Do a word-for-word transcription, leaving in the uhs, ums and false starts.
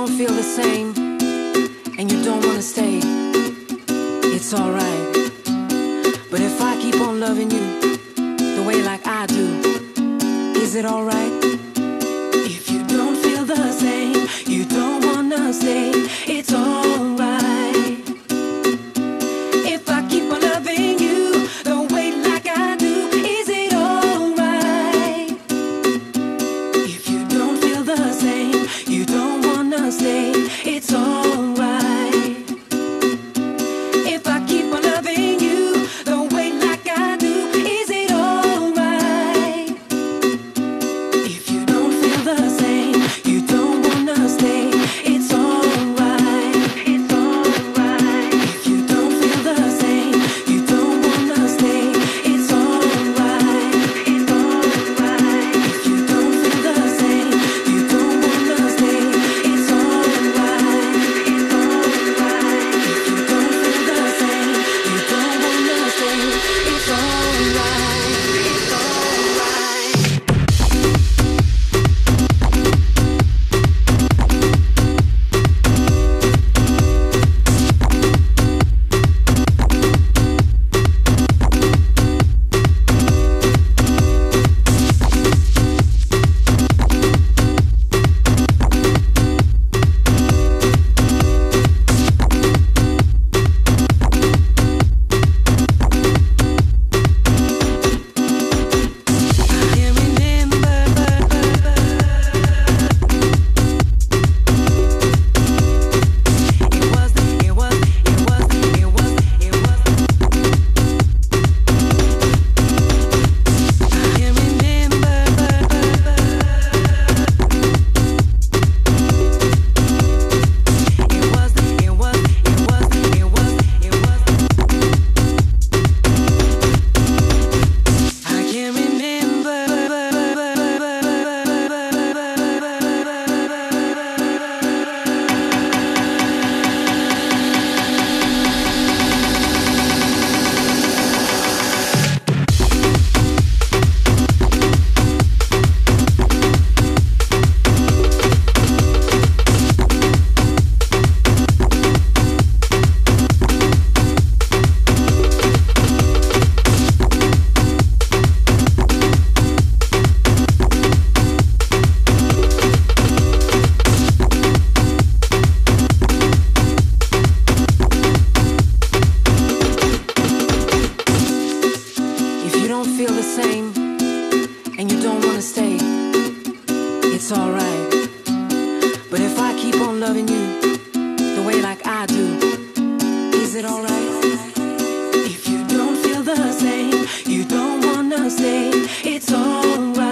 don't feel the same and you don't wanna stay, it's alright. But if I keep on loving you the way like I do, is it alright? If you don't feel the same, you don't wanna stay, it's alright. If I keep on loving you the way like I do, is it alright? If you don't feel the same, you don't wanna stay, it's alright. If I keep on loving you the way like I do, is it alright? If you don't feel the same, you don't wanna stay, it's alright. It's alright. If you don't feel the same, you don't wanna stay, it's alright. It's alright. If you don't feel the same, you don't wanna stay, it's alright. It's alright. If you don't feel the same, you don't wanna stay, it's alright. It's alright. If you don't feel the same and you don't wanna stay, it's alright. But if I keep on loving you the way like I do, is it alright? If you don't feel the same, you don't wanna stay, it's alright.